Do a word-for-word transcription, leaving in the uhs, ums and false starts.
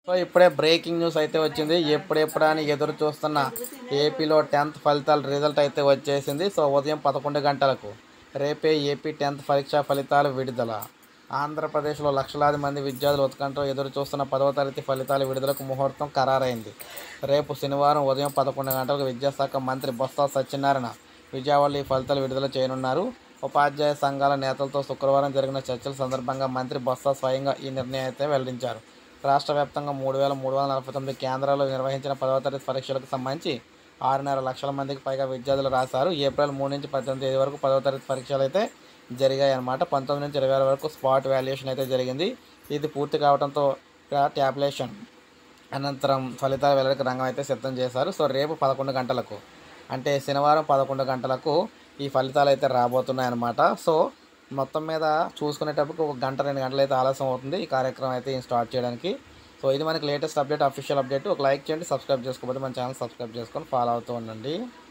So ఇప్పుడే breaking news అయితే వచ్చింది. ఎప్పుడెప్పుడా అని ఎదురు చూస్తున్న ఏపీలో టెన్త్ ఫలితాల రిజల్ట్ అయితే వచ్చేసింది. సో ఉదయం పదకొండు గంటలకు రేపే ఏపీ టెన్త్ పరీక్షా ఫలితాలు విడుదల. ఆంధ్రప్రదేశ్లో లక్షలాది మంది విద్యార్థులు ఉత్కంఠతో ఎదురు చూస్తున్న పదవ తరగతి ఫలితాల విడుదలకు ముహూర్తం ఖరారైంది. రేపు శనివారం ఉదయం పదకొండు గంటలకు విద్యాశాఖ మంత్రి బొత్స సత్యనారాయణ విజయవాడలో ఈ ఫలితాలు విడుదల చేయనున్నారు. ఉపాధ్యాయ సంఘాల నేతలతో శుక్రవారం జరిగిన చర్చల సందర్భంగా మంత్రి బొత్స స్వయంగా ఈ నిర్ణయం అయితే వెల్లడించారు. రాష్ట్ర వ్యాప్తంగా మూడు వేల మూడు వందల నలభై తొమ్మిది కేంద్రాల్లో నిర్వహించిన పదవ తరగతి పరీక్షలకు సంబంధించి ఆరున్నర లక్షల మందికి పైగా విద్యార్థులు రాశారు. ఏప్రిల్ మూడు నుంచి పద్దెనిమిది తేదీ వరకు పదవ తరగతి పరీక్షలు అయితే జరిగాయి అన్నమాట. పంతొమ్మిది నుంచి ఇరవై ఆరు వరకు స్పాట్ వాల్యుయేషన్ అయితే జరిగింది. ఇది పూర్తి కావడంతో ట్యాబ్లేషన్ అనంతరం ఫలితాల వెల్లడికి రంగం అయితే సిద్ధం చేశారు. సో రేపు పదకొండు గంటలకు అంటే శనివారం పదకొండు గంటలకు ఈ ఫలితాలు అయితే రాబోతున్నాయి అన్నమాట. సో మొత్తం మీద చూసుకునేటప్పుడు ఒక గంట రెండు గంటలు అయితే ఆలస్యం అవుతుంది ఈ కార్యక్రమం అయితే స్టార్ట్ చేయడానికి. సో ఇది మనకి లేటెస్ట్ అప్డేట్, అఫీషియల్ అప్డేట్. ఒక లైక్ చేయండి, సబ్స్క్రైబ్ చేసుకోకపోతే మన ఛానల్ సబ్స్క్రైబ్ చేసుకొని ఫాలో అవుతూ ఉండండి.